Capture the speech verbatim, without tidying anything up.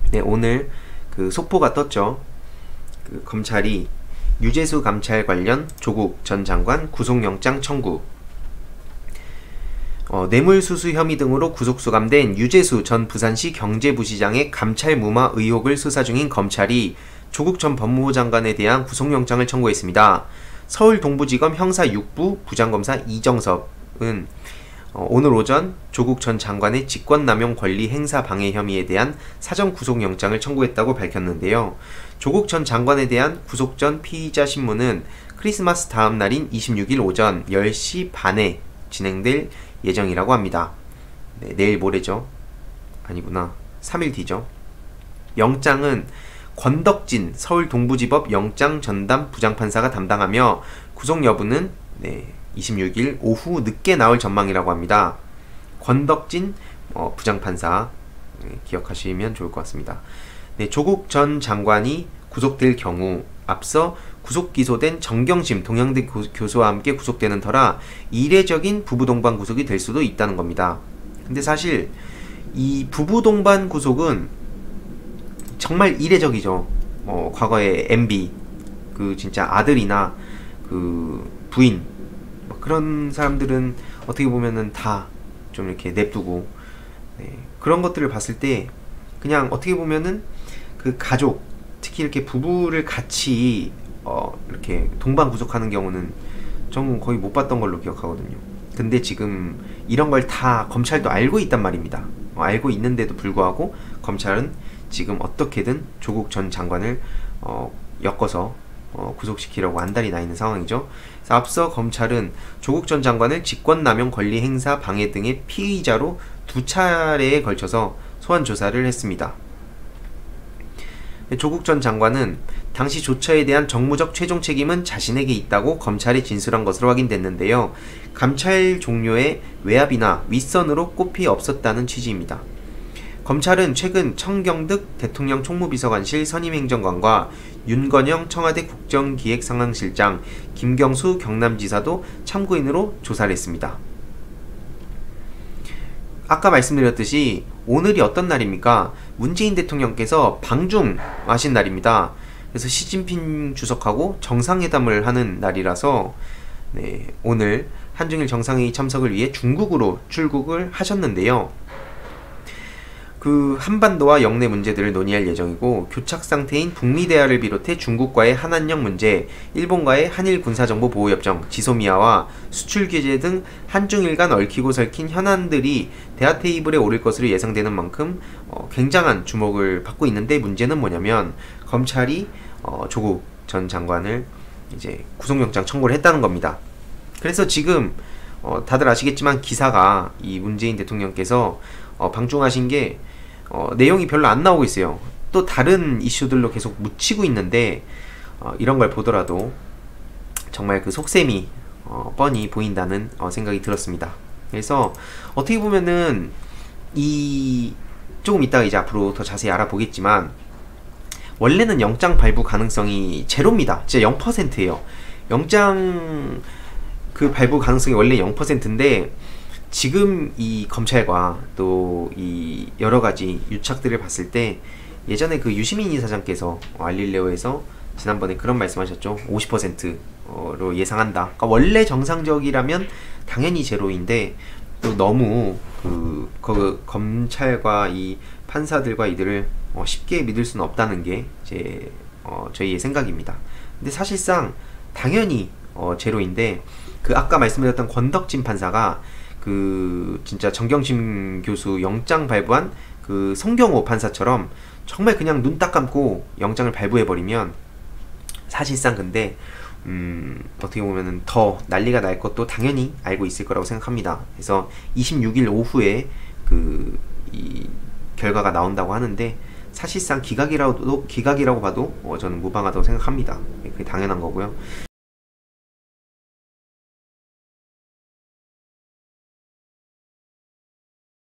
네, 오늘 그 속보가 떴죠. 그 검찰이 유재수 감찰 관련 조국 전 장관 구속영장 청구. 어, 뇌물수수 혐의 등으로 구속수감된 유재수 전 부산시 경제부시장의 감찰 무마 의혹을 수사 중인 검찰이 조국 전 법무부 장관에 대한 구속영장을 청구했습니다. 서울 동부지검 형사 육 부 부장검사 이정섭은 어, 오늘 오전 조국 전 장관의 직권남용 권리 행사 방해 혐의에 대한 사전 구속영장을 청구했다고 밝혔는데요. 조국 전 장관에 대한 구속 전 피의자 신문은 크리스마스 다음 날인 이십육 일 오전 열 시 반에 진행될 예정이라고 합니다. 네, 내일 모레죠. 아니구나. 삼 일 뒤죠. 영장은 권덕진 서울 동부지법 영장 전담 부장판사가 담당하며 구속 여부는 네, 이십육 일 오후 늦게 나올 전망이라고 합니다. 권덕진 어, 부장판사 네, 기억하시면 좋을 것 같습니다. 네, 조국 전 장관이 구속될 경우 앞서 구속 기소된 정경심 동양대 교수와 함께 구속되는 터라 이례적인 부부 동반 구속이 될 수도 있다는 겁니다. 근데 사실 이 부부 동반 구속은 정말 이례적이죠. 어, 과거에 엠비 그 진짜 아들이나 그 부인 그런 사람들은 어떻게 보면은 다 좀 이렇게 냅두고 네, 그런 것들을 봤을 때 그냥 어떻게 보면은 그 가족 특히 이렇게 부부를 같이 어 이렇게 동반 구속하는 경우는 저는 거의 못 봤던 걸로 기억하거든요. 근데 지금 이런 걸 다 검찰도 알고 있단 말입니다. 어, 알고 있는데도 불구하고 검찰은 지금 어떻게든 조국 전 장관을 어, 엮어서 어, 구속시키려고 안달이 나 있는 상황이죠. 그래서 앞서 검찰은 조국 전 장관을 직권남용 권리 행사 방해 등의 피의자로 두 차례에 걸쳐서 소환 조사를 했습니다. 조국 전 장관은 당시 조처에 대한 정무적 최종 책임은 자신에게 있다고 검찰에 진술한 것으로 확인됐는데요. 감찰 종료에 외압이나 윗선으로 꼽히 없었다는 취지입니다. 검찰은 최근 청경득 대통령 총무비서관실 선임행정관과 윤건영 청와대 국정기획상황실장, 김경수 경남지사도 참고인으로 조사를 했습니다. 아까 말씀드렸듯이 오늘이 어떤 날입니까? 문재인 대통령께서 방중하신 날입니다. 그래서 시진핑 주석하고 정상회담을 하는 날이라서 네, 오늘 한중일 정상회의 참석을 위해 중국으로 출국을 하셨는데요. 그 한반도와 영내 문제들을 논의할 예정이고 교착 상태인 북미 대화를 비롯해 중국과의 한한령 문제, 일본과의 한일 군사정보보호협정, 지소미아와 수출 규제 등 한중일 간 얽히고 설킨 현안들이 대화 테이블에 오를 것으로 예상되는 만큼 어, 굉장한 주목을 받고 있는데 문제는 뭐냐면 검찰이 어, 조국 전 장관을 이제 구속영장 청구를 했다는 겁니다. 그래서 지금 어, 다들 아시겠지만 기사가 이 문재인 대통령께서 어, 방중하신 게 어, 내용이 별로 안 나오고 있어요. 또 다른 이슈들로 계속 묻히고 있는데 어, 이런 걸 보더라도 정말 그 속셈이 어, 뻔히 보인다는 어, 생각이 들었습니다. 그래서 어떻게 보면은 이 조금 이따가 이제 앞으로 더 자세히 알아보겠지만 원래는 영장 발부 가능성이 제로입니다. 진짜 영 퍼센트예요. 영장 그 발부 가능성이 원래 영 퍼센트인데 지금 이 검찰과 또 이 여러가지 유착들을 봤을 때 예전에 그 유시민 이사장께서 어, 알릴레오에서 지난번에 그런 말씀하셨죠. 오십 퍼센트로 예상한다. 그러니까 원래 정상적이라면 당연히 제로인데 또 너무 그, 그 검찰과 이 판사들과 이들을 어, 쉽게 믿을 수는 없다는 게 제 어, 저희의 생각입니다. 근데 사실상 당연히 어, 제로인데 그 아까 말씀드렸던 권덕진 판사가 그 진짜 정경심 교수 영장 발부한 그 송경호 판사처럼 정말 그냥 눈 딱 감고 영장을 발부해버리면 사실상 근데 음 어떻게 보면은 더 난리가 날 것도 당연히 알고 있을 거라고 생각합니다. 그래서 이십육 일 오후에 그 이 결과가 나온다고 하는데 사실상 기각이라도 기각이라고 봐도 어, 저는 무방하다고 생각합니다. 그게 당연한 거고요.